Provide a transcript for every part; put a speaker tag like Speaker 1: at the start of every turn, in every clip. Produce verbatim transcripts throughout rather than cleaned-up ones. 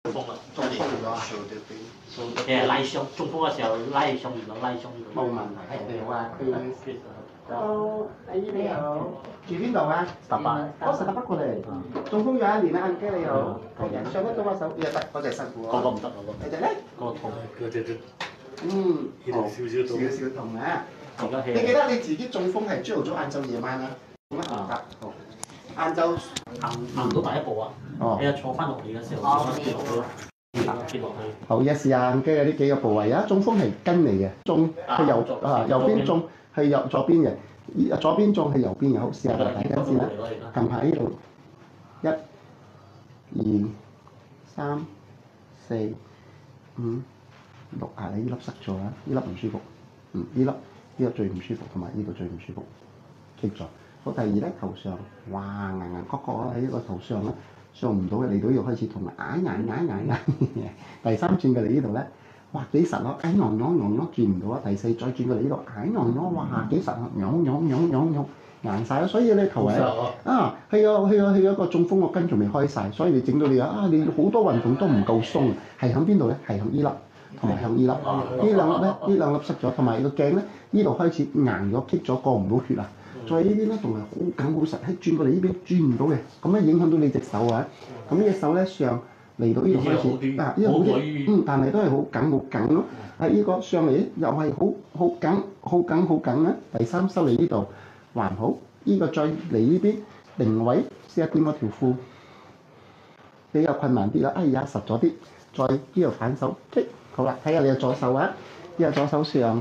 Speaker 1: 中風啊，
Speaker 2: 中風咗
Speaker 1: 其實拉傷，中風嘅時候拉傷唔到拉傷唔到。
Speaker 2: 冇問題。係你好啊，佢 Hello，阿姨你好，住邊度啊？
Speaker 1: 十八。
Speaker 2: 我十八北過嚟。中風咗一年啦，阿姐你好。係嘅，上得到我手，呢得，嗰隻辛苦啊。
Speaker 1: 嗰個唔得，嗰個。
Speaker 2: 你隻咧？
Speaker 1: 嗰個痛。
Speaker 3: 嗰隻都
Speaker 2: 嗯，
Speaker 3: 少少痛。
Speaker 2: 少少痛啊！
Speaker 1: 而家
Speaker 2: 你記得你自己中風係朝頭早、晏晝、夜晚啊？咁啊，得好。晏晝
Speaker 1: 行行唔到第一步啊！
Speaker 2: 哦。
Speaker 1: 你坐翻落嚟嘅時候，跌落去，跌落去。
Speaker 2: 好，一試下嘅呢幾個部位啊，中風係跟嚟嘅，中係右啊右邊中係右左邊嘅，左邊中係右邊嘅，好試下大家先啦。撳下呢度，一、二、三、四、五、六啊！你呢粒塞咗啦，呢粒唔舒服，嗯，呢粒呢粒最唔舒服，同埋呢度最唔舒服，棘咗。好，第二咧頭上，哇硬硬確確喺呢個頭上咧。上唔到嘅，嚟到呢度開始痛啦，硬硬硬硬硬。第三轉過嚟呢度咧，哇幾實咯，硬硬硬硬轉唔到啊！第四再轉過嚟呢度，硬硬硬哇幾實啊，硬硬硬硬硬硬晒咯。所以你頭位啊，係啊係啊係啊個中風個筋仲未開晒，所以你整到你啊，你好多運動都唔夠鬆，係響邊度咧？係響呢粒同埋響呢粒，呢兩粒咧，呢兩粒塞咗，同埋個頸咧，呢度開始硬咗，棘咗過唔到血啊！再呢邊咧仲係好緊好實，喺轉過嚟呢邊轉唔到嘅，咁咧影響到你隻手啊！咁呢隻手咧上嚟到呢度開始啊，呢個好啲，嗯，但係都係好緊好緊咯。啊，呢個上嚟又係好好緊好緊好緊啦。第三收嚟呢度還好，呢個再嚟呢邊定位試下掂嗰條褲，比較困難啲啦。哎呀實咗啲，再呢度反手擊，好啦，睇下你嘅左手啊，呢個左手上。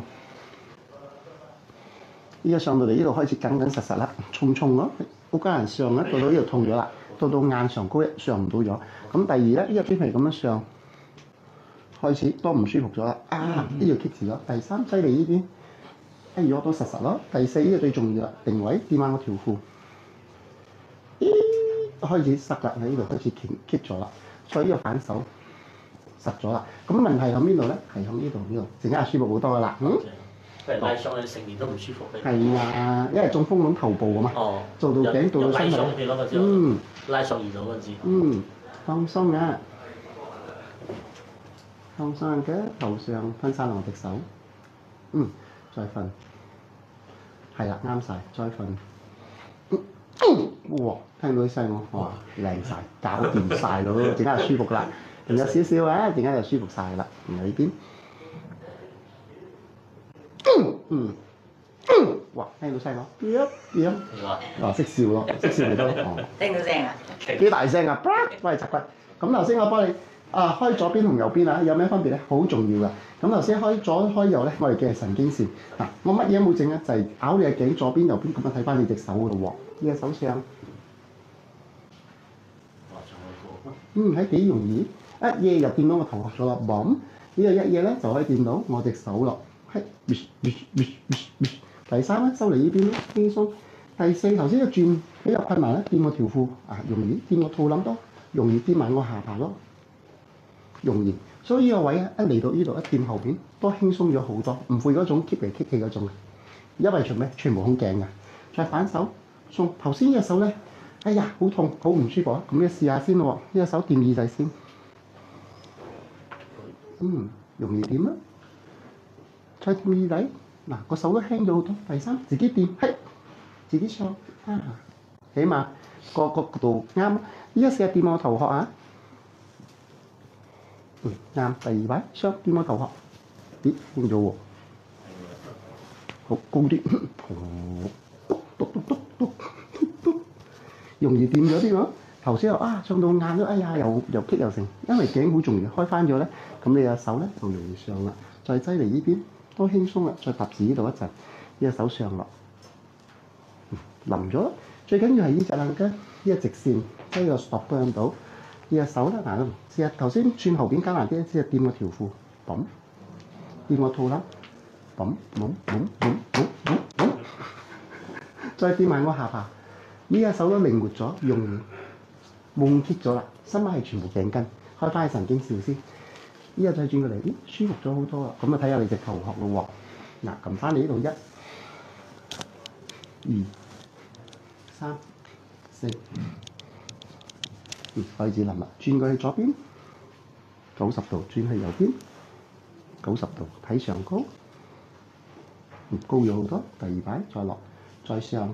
Speaker 2: 依家上到嚟呢度開始緊緊實實啦，重重咯，好艱難上咧，到到呢度痛咗啦，到到硬上高一上唔到咗。咁第二咧，呢邊係咁樣上，開始都唔舒服咗啦。啊，呢度棘住咗。第三犀利呢邊，哎咗都實實咯。第四呢個最重要啦，定位掂下我條褲，咦，開始塞啦，喺呢度開始棘棘咗啦，所以呢個反手實咗啦。咁問題喺邊度咧？係喺呢度呢度，陣間係舒服好多噶啦。嗯。
Speaker 1: 譬如拉傷你成年都唔舒服嘅。
Speaker 2: 係啊，因為中風咁頭部啊嘛，
Speaker 1: 哦，
Speaker 2: 做到頸到到身體。嗯，
Speaker 1: 拉傷遇到嗰陣時。
Speaker 2: 嗯，放鬆啊，放鬆嘅頭上分散落隻手。嗯，再瞓。係啦，啱晒，再瞓。嗯嗯、哇，聽到啲聲喎，哇，靚晒，搞掂晒咯，陣間就舒服啦。仲有少少啊，陣間就舒服晒啦。然後呢邊。嗯，嗯，哇！聽到聲講，點點，啊識笑咯，識笑咪得咯。哦，
Speaker 4: 聽到聲啊？
Speaker 2: 幾大聲啊？喂，習骨。咁頭先我幫你啊開左邊同右邊啊，有咩分別咧？好重要噶。咁頭先開左開右咧，我哋嘅係神經線。嗱，我乜嘢都冇整啊，就係咬你嘅頸左邊右邊咁樣睇翻你隻手嗰度喎。呢隻手上，嗯，係幾容易，一嘢就掂到我頭殼咗啦。嘣，呢個一嘢咧就可以掂到我隻手咯。第三咧收嚟呢邊咯，輕鬆。第四頭先個轉比較困難咧，掂我條褲啊，容易掂我肚腩多，容易掂埋我下巴咯，容易。所以呢個位咧一嚟到呢度一掂後邊都輕鬆咗好多，唔會嗰種棘嚟棘去嗰種。因為做咩？全部空鏡㗎。再反手鬆，頭先呢隻手咧，哎呀好痛，好唔舒服啊！咁你試下先咯喎，呢隻手掂耳仔先，嗯，容易掂啊！再掂耳仔，嗱個手都輕咗好多。第三，自己掂，係自己上啊，起碼個角度啱。依家試下掂我頭殼啊，嗯啱。第二位上掂我頭殼，咦輕咗喎，好高啲，篤篤篤篤篤，容易掂咗啲喎。頭先又啊上到硬咗，哎呀又又棘又成，因為頸好重要，開翻咗咧，咁你隻手咧就容易上啦。再擠嚟呢邊。都輕鬆啦，再搭住呢度一陣，呢隻手上落，淋咗。最緊要係呢隻冷筋，呢個直線，喺個 stop 向到。呢隻手咧，嗱，試下頭先轉後邊艱難啲，試下掂個條褲，揼，掂個肚腩，揼，揼，揼，揼，揼，揼，揼，再掂埋我下巴。呢隻手都靈活咗，容易冇棘咗啦。身體係全部頸筋，開翻神經線先。呢個再轉過嚟，咦舒服咗好多啦！咁啊睇下你隻頭殼咯喎，嗱撳翻你呢度一、二、三、四，嗯開始淋啦，轉過去左邊， 九十度轉去右邊，九十度睇上高，高咗好多。第二擺再落，再上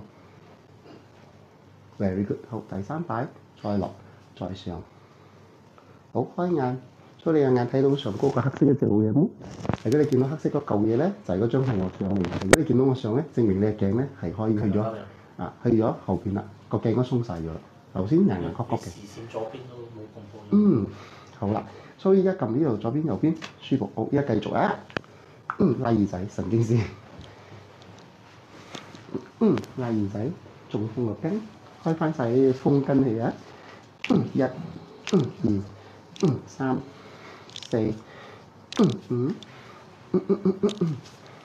Speaker 2: ，very good。好，第三擺再落，再上。好，開眼，所以你有眼睇到上高個黑色一隻老嘢冇？如果你見到黑色嗰嚿嘢咧，就係嗰張係我相嚟嘅。如果你見到我相咧，證明你嘅鏡咧係可以去咗啊，去咗後邊啦，個鏡都鬆晒咗啦。頭先人人確確嘅。
Speaker 1: 視線左邊都冇咁多。
Speaker 2: 嗯，好啦，所以依家撳呢度左邊右邊舒服。好，依家繼續啊，嗯，拉耳仔神經線，嗯，拉耳仔中風個筋，開翻晒啲風筋氣啊，嗯，一，嗯，二，嗯，三，四，嗯，五，嗯嗯嗯嗯嗯。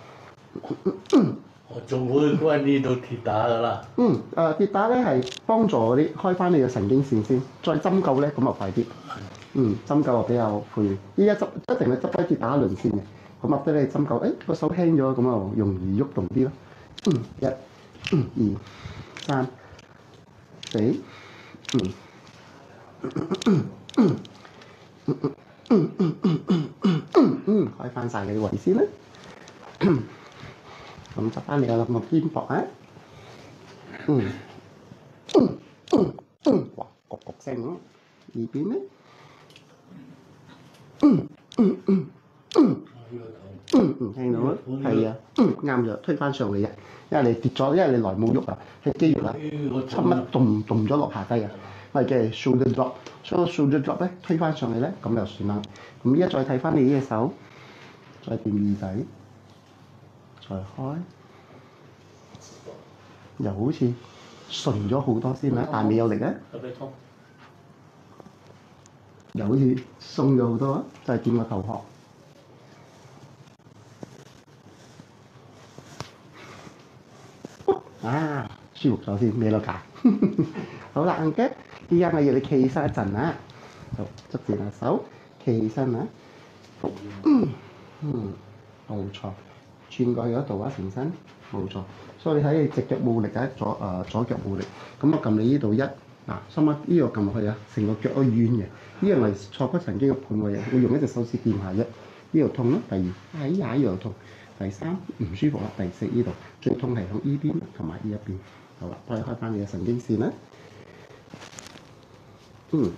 Speaker 1: 我仲會關呢度鐵打㗎啦。
Speaker 2: 嗯，誒跌打咧係幫助嗰啲開翻你嘅神經線先，再針灸咧咁就快啲。嗯，針灸啊比較配，依家執一定要執低跌打一輪先嘅，咁啊得你針灸，誒個手輕咗，咁啊容易喐動啲咯。嗯，一，嗯二，三，四，嗯，嗯嗯嗯嗯嗯嗯嗯嗯嗯，開翻晒你啲位先啦。咁執翻你個個肩膊啊！嗯，嗯嗯嗯，哇，焗焗聲咁，二邊咧，嗯嗯嗯嗯，嗯嗯，聽到啦，係啊，嗯啱咗，推翻上嚟嘅，因為你跌咗，因為你來冇喐啊，係肌肉啊，差乜動動咗落下低啊，我哋嘅 shoulder drop，所以 shoulder drop 咧推翻上嚟咧，咁就算啦。咁依家再睇翻你呢隻手，再掂耳仔，再開。又好似順咗好多先啦，但未有力啊！又好似鬆咗好多啊！就係掂個頭殼啊，舒服咗先，咩都假。好啦，硬嘅，依家我要你企起身一陣啊！好，捉住下手，企起身啊！嗯嗯，冇錯，轉過去嗰度啊，成身冇錯。所以你睇你隻腳冇力啊，左誒、呃、左腳冇力，咁我撳你呢度一嗱，心乜呢度撳落去啊，成個腳都軟嘅，呢樣係坐骨神經嘅盤位啊，會用一隻手指掂下啫，呢度痛咯，第二哎呀呢度痛，第三唔舒服啦，第四呢度最痛係響呢邊同埋呢一邊，好啦，幫你開翻你嘅神經線啦，嗯。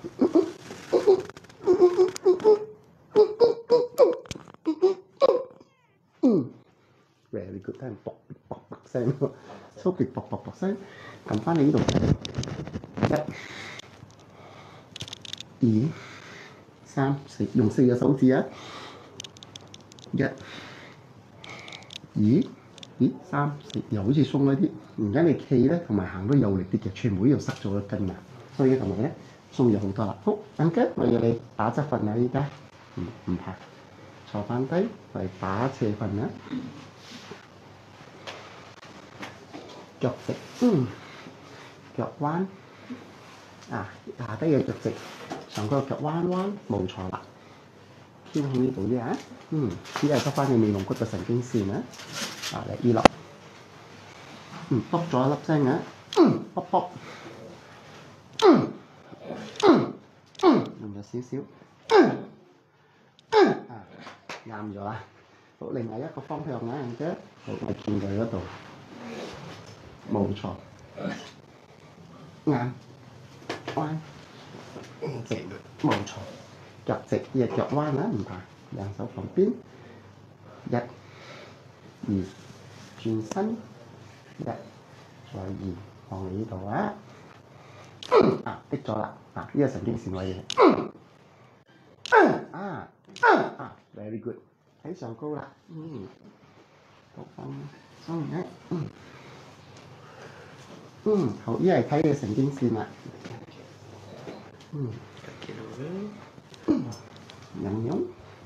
Speaker 2: 嗯 very good，聽卜卜卜聲喎，蘇極卜卜卜聲，撳翻你呢度，一、二、三、四，用四個手指啊，一、二、咦三四，又好似鬆咗啲。而家你企咧同埋行都有力啲嘅，全部呢度塞咗個筋啊，所以同埋咧鬆咗好多啦。好，等緊我要你打側瞓啊，依家唔唔怕，坐翻低嚟打斜瞓啊。腳直，嗯，腳彎，啊，下低嘅腳直，上個腳彎彎，冇錯啦。偏向呢度啫嚇，嗯，只係得翻你尾龍骨嘅神經線啊，啊嚟依粒，嗯，卜咗一粒聲啊，嗯，卜卜，嗯，嗯，嗯，用咗少少，嗯，嗯，啊，啱咗啦。好，另外一個方向啊，啫，好，我轉過嗰度。冇錯，啱，彎，直，冇錯，腳直，呢隻腳彎啊，唔怕，兩手旁邊，一、二，轉身，一，再二，放喺呢度啊，啊，逼咗啦，啊，呢個神經線位嘅，啊，啊 ，very good，睇上高啦，嗯，好放鬆嘅，嗯。嗯，好，依係睇你神經線啦。嗯，飲飲。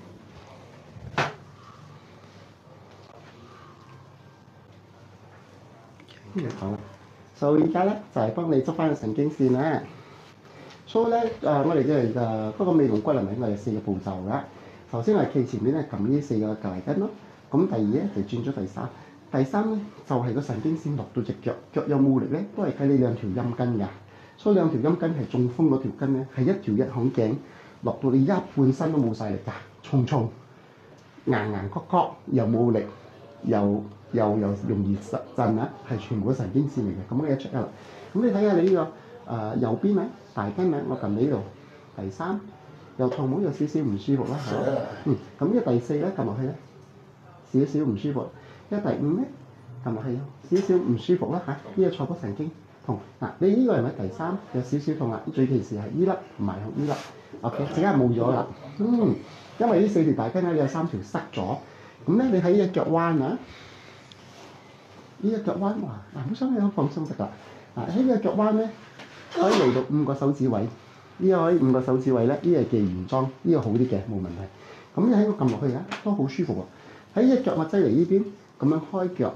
Speaker 2: 嗯，好。所以而家咧就係、是、幫你捉翻個神經線啦。所以咧誒、呃，我哋即係誒嗰個尾龍骨係咪我哋四個步驟㗎？頭先我係企前面咧撳呢四個隔離筋咯。咁第二咧就轉咗第三。第三咧就係、是、個神經線落到隻腳，腳有冇力咧，都係睇你兩條陰筋㗎。所以兩條陰筋係中風嗰條筋咧，係一條一響頸， 落到你一半身都冇晒力㗎，重重硬硬曲曲又冇力，又又又容易實震啊，係全部都神經線嚟嘅。咁我一 check 啦。咁你睇下你呢、這個誒、呃、右邊啊大筋啊，我撳你呢度第三又痛冇有少少唔舒服啦嚇。嗯，咁呢個第四咧撳落去咧少少唔舒服。呢個第五咧撳落去少少唔舒服啦嚇。呢、這個坐骨神經痛嗱、啊，你呢個係咪第三有少少痛啦？最其時係依粒唔係依粒 ，OK， 即刻冇咗啦。嗯，因為呢四條大筋咧有三條塞咗，咁咧你喺呢隻腳彎啊，呢隻腳彎哇嗱，好想你好放鬆得啦。嗱喺呢個腳彎咧可以嚟到五個手指位，呢、這個可以五個手指位咧，呢個係原裝，呢、這個好啲嘅冇問題。咁你喺個撳落去啊，都好舒服喎。喺呢隻腳我擠嚟呢邊咁樣開腳。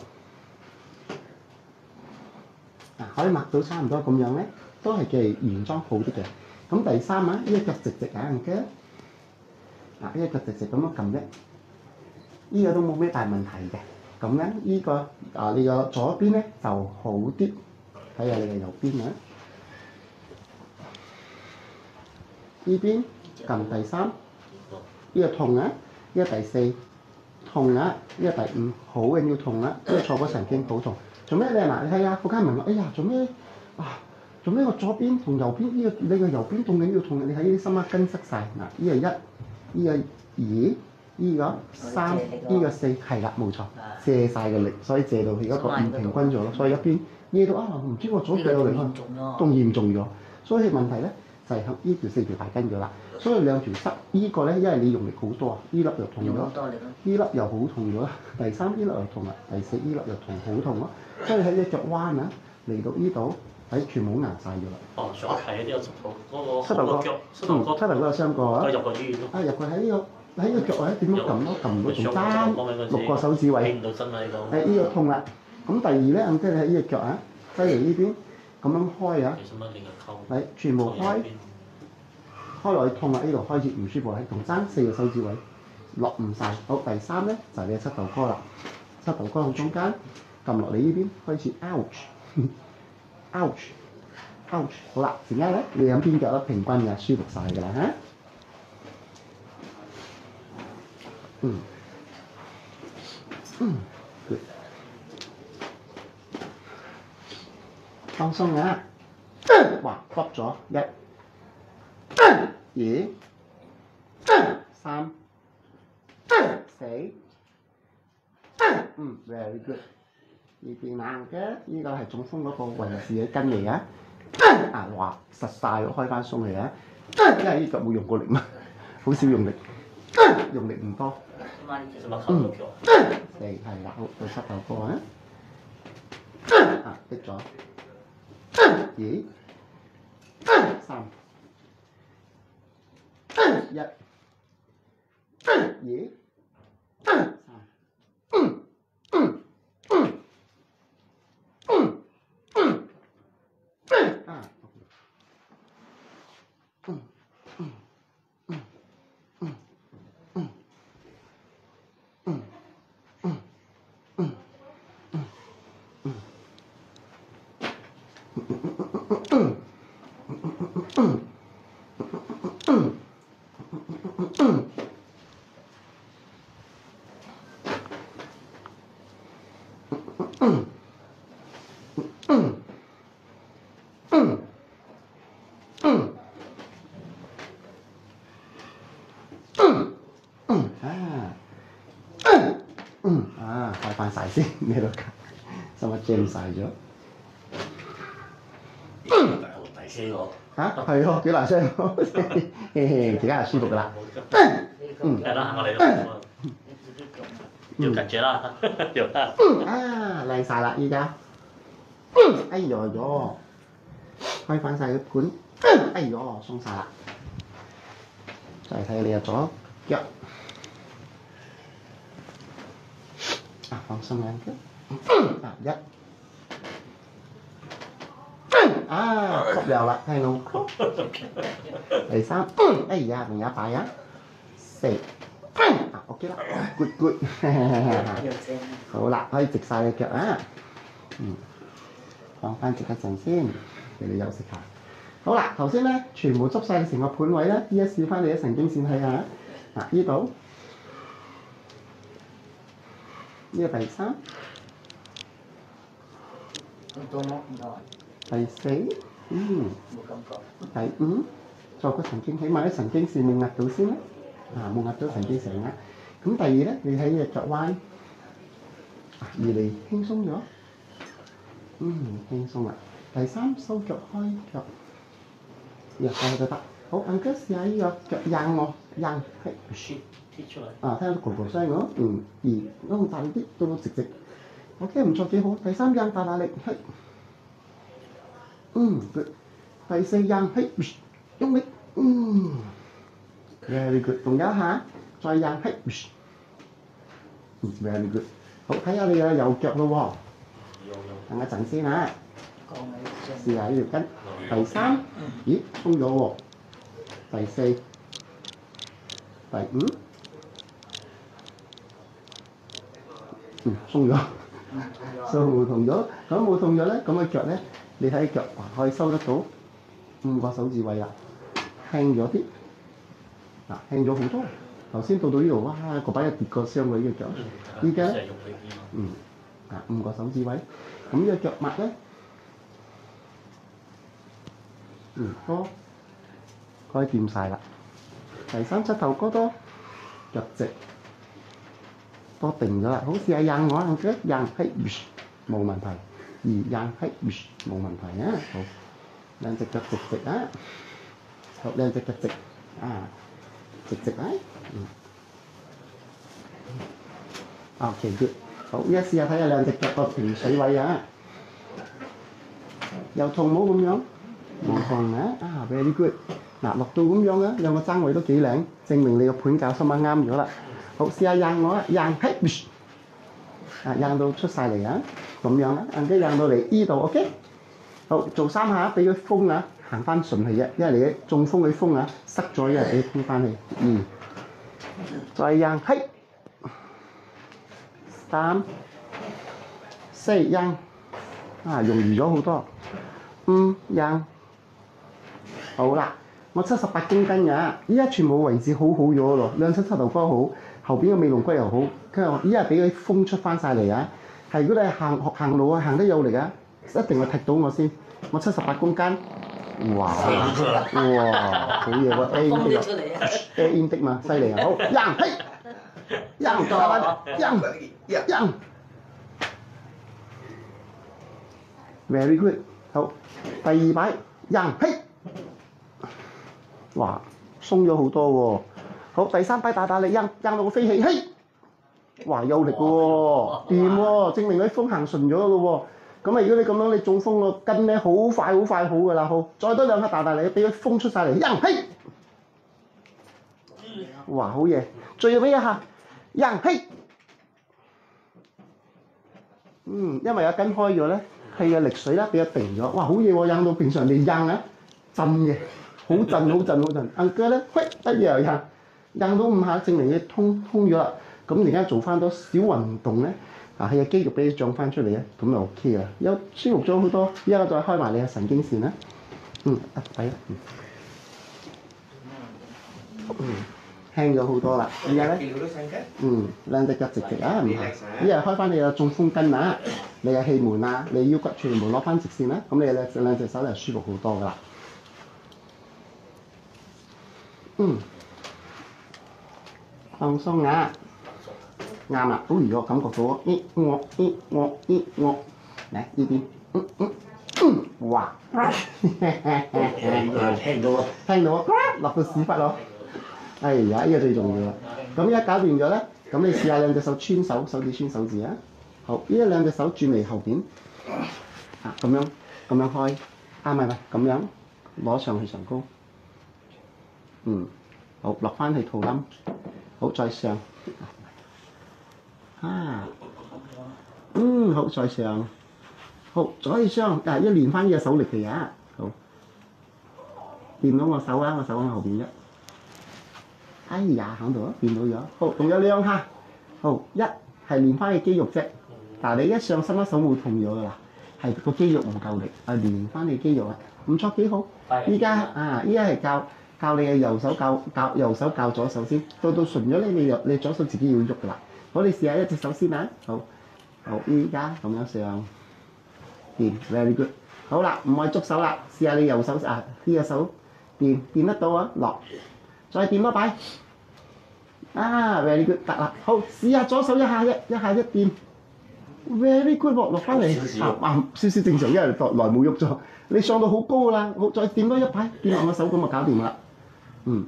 Speaker 2: 嗱，可以抹到差唔多咁樣咧，都係嘅原裝好啲嘅。咁第三啊，呢一腳直直硬嘅，嗱呢一腳直直咁樣撳啫，呢個都冇咩大問題嘅。咁咧呢個啊你個左邊咧就好啲，睇下你嘅右邊啊，呢邊撳第三，呢個痛啊，呢個第四痛啊，呢個第五好緊要痛啊，呢個坐骨神經好痛。做咩咧？嗱，你睇下，嗰家人問我：哎呀，做咩啊？做咩我左邊同右邊呢、這個你個右邊痛緊要痛？你睇呢啲心孖筋塞晒。嗱，呢個一，呢個二，呢個三，呢個四，係啦，冇錯，借晒個力，所以借到佢而家個唔平均咗咯。所以一邊呢度啊，唔知我左腳有力啊，仲嚴重咗。所以問題咧就係、是、呢條四條大筋咗啦。所以兩條塞，這個、呢個咧因為你用力好多啊，呢粒又痛咗，呢粒又好痛咗啦。第三呢粒又痛啦，第四呢粒又痛，好痛咯。所以喺隻腳彎啊，嚟到呢度，喺全部硬晒咗啦。
Speaker 1: 哦，想睇呢個膝頭嗰個
Speaker 2: 膝頭哥，嗯，膝頭哥有傷過啊。
Speaker 1: 入過醫院咯。
Speaker 2: 啊，入過喺呢個喺個腳位點樣撳都撳唔到，仲爭六個手指位。
Speaker 1: 起唔到身啊！呢個。
Speaker 2: 誒，呢個痛啦。咁第二咧，咁即係喺呢隻腳啊，擠嚟呢邊咁樣開啊。係，全部開，開落去痛啦！呢度開始唔舒服啦，仲爭四個手指位，落唔晒。好，第三咧就係你嘅膝頭哥啦，膝頭哥喺中間。撳落你呢邊開始 ouch，ouch，ouch， 好啦，陣間咧你兩邊腳都平均嘅，舒服晒㗎啦嚇。嗯，嗯 ，good， 放鬆啊！哇，卜咗一、二、三、四，嗯 ，very good。呢邊硬嘅，呢個係中風嗰個運士嘅筋嚟啊！啊，哇，實晒喎，開翻鬆嚟啊！因為呢腳冇用過力嘛，好少用力，用力唔多。嗯，四係啦，好，到膝頭哥啊！啊，跌咗，二、三、一、二、三。嗯嗯嗯。嗯嗯嗯啊，嗯嗯嗯嗯嗯嗯嗯嗯嗯嗯。翻晒先，你度使乜 jam 晒咗？
Speaker 1: 第四個
Speaker 2: 嚇係喎，幾難聲，嘿嘿，而家係舒服噶啦。嗯，
Speaker 1: 係啦，我嚟啦，要緊住啦，要啦。
Speaker 2: 啊，靚晒啦，依家。哎呦呦，開翻晒個盤，哎呦，鬆晒啦。再睇下你嘅左腳。啊，放鬆兩腳。啊，一。啊，哭又啦，聽到。第三，哎呀，仲有一擺啊。四。啊 ，OK 啦 ，good good。好啦，可以直晒你腳啊。嗯，放翻直一陣先，俾你休息下。 好啦，頭先咧全部捉晒成個盤位咧，依家試翻你啲神經線睇下。嗱，呢度呢個第三、第四，嗯，第五，再個神經，起碼啲神經線冇壓到先啦。啊，冇壓到神經線啦。咁第二咧，你睇隻腳彎，移嚟輕鬆咗，嗯，輕鬆啦。第三，收腳開腳，入去就得。好，阿哥試下呢個腳硬我，硬係。
Speaker 1: 貼出嚟。
Speaker 2: 啊，聽到咕咕聲喎，嗯，而攞大力啲，到到直直。OK，唔錯幾好。第三硬大大力，係。嗯 ，good。第四硬係，用力，嗯 ，very good。仲有一下，再硬係，嗯 ，very good。好，睇下你嘅右腳咯喎。等一陣先嚇。試下呢條筋。第三，咦，鬆咗喎。第四，第五，嗯，鬆咗，數冇同咗，咁冇同咗咧，咁嘅腳咧，你睇腳可以收得到五個手指位啦，輕咗啲，嗱輕咗好多。頭先到到呢度，哇，個把一跌個傷位嘅腳，依家咧，嗯，啊五個手指位，咁呢個腳襪咧，嗯多，可以掂晒啦。第三膝頭哥多，腳直，多定咗啦。好試下硬我，硬嘅硬係冇問題，而硬係冇問題啊。好，兩隻腳直直啊，好兩隻腳直啊，直直啊，嗯。OK good，好，依家試下睇下兩隻腳個平水位啊，又痛冇咁樣，冇痛啊，啊 very good。嗱，落到咁樣嘅，兩個爭位都幾靚，證明你個盤教心啱啱咗啦。好，試下硬我啊，硬係，啊硬到出晒嚟啊，咁樣啦，硬啲硬到嚟依度 ，OK。好，做三下，俾佢風啊，行翻順氣啫，因為你嘅中風嘅風啊塞咗，因為俾佢風翻氣。二，再硬係，三、四硬，啊容易咗好多。五硬，好啦。我七十八公斤㗎，依家全部位置好好咗咯，兩側膝頭哥好，後邊嘅尾龍骨又好，跟住我依家俾佢風出翻晒嚟啊！係如果你係行學行路啊，行得有力啊，一定會踢到我先。我七十八公斤，哇哇，好嘢喎 ！A 英的，A 英的嘛，犀利啊！好，硬嘿，硬打翻，硬硬 ，very good， 好，第二擺硬嘿。哇，鬆咗好多喎！好，第三擺大大力，硬硬到個飛起，嘿！哇，有力嘅喎，掂喎，證明佢風行順咗嘅喎。咁啊，如果你咁樣你中風個筋咧，好快好快好㗎啦，好，再多兩下大大力，俾佢風出晒嚟，硬嘿！哇，好嘢！最尾一下，硬嘿！嗯，因為有筋開咗咧，氣嘅力水咧俾佢定咗，哇，好嘢喎，硬到平常你硬啊，震嘅。好震好震好震，硬腳咧，喂一嘢又硬，硬到五下，證明你通通咗啦。咁而家做翻多小運動咧，啊係個肌肉俾你漲翻出嚟咧，咁就 OK 啦，有舒服咗好多。依家再開埋你嘅神經線啦，嗯，啊抵啦，嗯，嗯，輕咗好多啦。而家咧，嗯，兩隻腳直直啊，唔係，依家開翻你嘅中風筋啊，你嘅氣門啊，你腰骨全部攞翻直線啦，咁你兩兩隻手就舒服好多噶啦。嗯，放鬆啊，啱啦，好如果感覺到，咦我咦我咦我，嚟呢邊，嗯嗯嗯，哇，聽到啊，聽到啊，落到屎忽咯，哎呀，呢個最重要啦。咁而家搞掂咗咧，咁你試下兩隻手穿手，手指穿手指啊。好，呢一兩隻手轉嚟後邊，啊咁樣咁樣開，啊唔係唔係咁樣攞上去上高。嗯，好落翻去肚腩，好再上，啊，嗯好再上，好再上，啊一練翻呢個手力嘅呀，好，掂到我手啊，我手喺後邊啫，哎呀喺度啊，掂到咗，好仲有兩下，好一係練翻嘅肌肉啫，但係你一上身一手冇痛咗噶啦， 係個肌肉唔夠力，啊練翻你肌肉啊，唔錯幾好。依家啊，依家係教教你嘅右手教教右手教左手先，到到順咗咧，你右你左手自己要喐噶啦。好，你試下一隻手先啊。好，好，依家咁樣上，掂 very good。好啦，唔係捉手啦，試下你右手啊，呢個手掂掂得到啊，落，再掂多擺。啊 very good 得啦，好試下左手一下一一下一掂 very good 落落翻嚟，啊少少正常，因為來冇喐咗。你上到好高啦，好再掂多一擺，掂落個手咁就搞掂啦。嗯，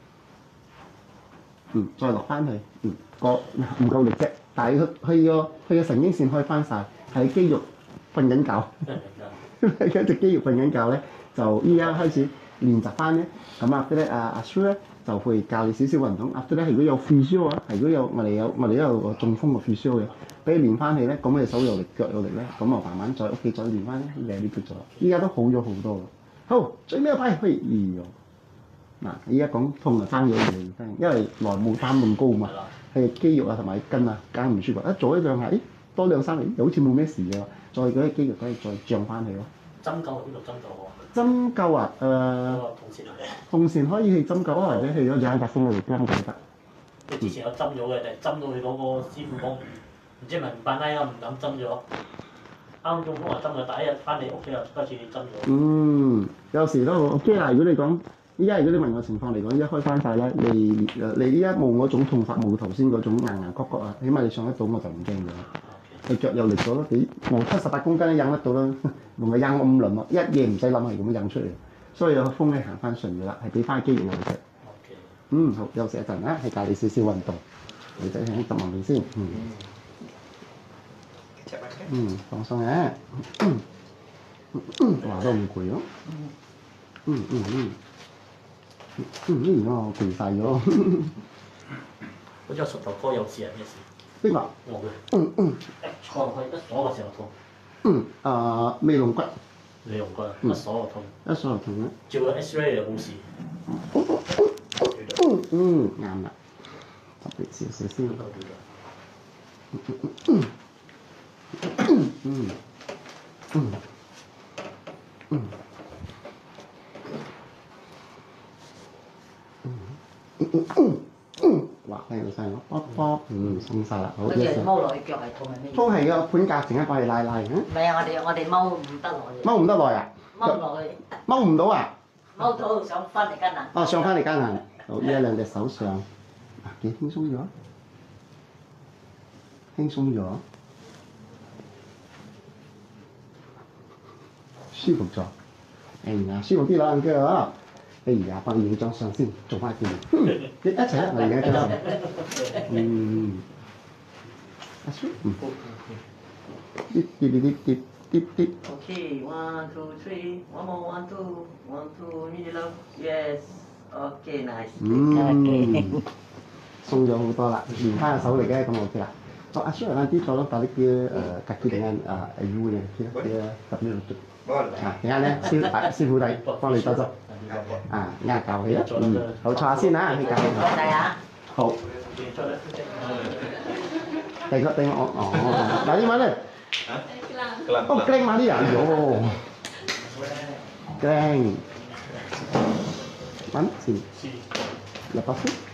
Speaker 2: 嗯，再落翻去，嗯，個唔夠力啫，但係佢佢個佢個神經線開翻晒，係肌肉瞓緊覺，嗰隻肌肉瞓緊覺咧，就依家開始練習翻咧。咁啊，咧阿阿 Sir 咧就會教你少少運動。after 咧，如果有 physio 啊，如果有我哋有我哋都有個中風嘅 physio 嘅，俾你練翻起咧，咁你手有力腳有力咧，咁啊慢慢在屋企再練翻咧，你啲叫做依家都好咗好多啦。好，最尾一批可以二用。嗱，依家講痛啊爭咗嘢，因為內冇擔咁高嘛，係肌肉啊同埋筋啊梗唔舒服，一做一兩下，咦多兩三年又好似冇咩事嘅喎，再嗰啲肌肉可以再漲翻去咯。
Speaker 1: 針灸喺邊度針灸好啊？
Speaker 2: 針灸啊，誒、呃，痛線可以去針灸啊，或者去咗兩百風嗰度針灸得。
Speaker 1: 你之前有針咗嘅，但係針到佢嗰個師傅講唔知係咪唔扮拉啊，唔敢針咗。啱中風話針咗，第一日翻嚟屋企又開始針咗。
Speaker 2: 嗯，有時都 OK 啦。如果你講依家如果你問我情況嚟講，依家開翻晒咧，你誒你依家冇嗰種痛法，冇頭先嗰種硬硬骨骨啊，起碼你上得到我就唔驚嘅。佢腳又力咗咯，幾我七十八公斤都忍得到啦，同佢忍五輪咯，一夜唔使諗係咁樣忍出嚟，所以個風咧行翻順嘅啦，係俾翻肌肉我哋啫。嗯，好，休息一陣啦，係教你少少運動，你仔喺揼埋你先，嗯，嗯，放鬆嘅，嗯，哇都唔攰咯，嗯嗯嗯，嗯呢個攰晒咗，
Speaker 1: 好似膝頭哥有事係咩事？
Speaker 2: 邊個？
Speaker 1: 我嘅。
Speaker 2: 嗯嗯。
Speaker 1: 坐落去一鎖嘅時候痛。
Speaker 2: 嗯，啊尾龍骨。
Speaker 1: 尾龍骨一鎖就痛。
Speaker 2: 一鎖就痛啦。
Speaker 1: 照個 X-ray 又冇事。
Speaker 2: 嗯嗯，啱啦。特別少少先。嗯嗯嗯嗯嗯。哇！聽到聲咯，卜卜，嗯，鬆晒啦，好。
Speaker 3: 好似踎落去腳係痛係咩？
Speaker 2: 都係個盤架成日幫你拉拉嘅。
Speaker 3: 唔係啊，我哋我哋踎唔得落去。
Speaker 2: 踎唔得耐啊？
Speaker 3: 踎落去。
Speaker 2: 踎唔到啊？
Speaker 3: 踎到上翻嚟艱難。
Speaker 2: 哦，上翻嚟艱難。好，依家兩隻手上，啊幾輕鬆咗，輕鬆咗，舒服咗。哎呀，舒服啲啦，咁嘅哎呀，幫你影張相先，做翻一啲。你一齊啦，我影一張相。嗯。阿叔，嗯。啲啲啲啲啲啲。
Speaker 3: Okay, one two three, one more, one two, one two, really love, yes, okay, nice.
Speaker 2: 嗯。鬆咗好多啦，練翻個手嚟嘅，咁 OK 啦。好，阿叔nanti tolong tarik dia kaki dengan U nya, dia tak boleh lutut. À, thì anh em sư tại sư phụ đây, con嚟多咗。啊，壓教起啦，嗯，好坐下先啦，你教起。好。第個第我哦，嗱呢位咧，哦 Glenn 買啲人喎 ，Glenn，mana sini? Lepas tu?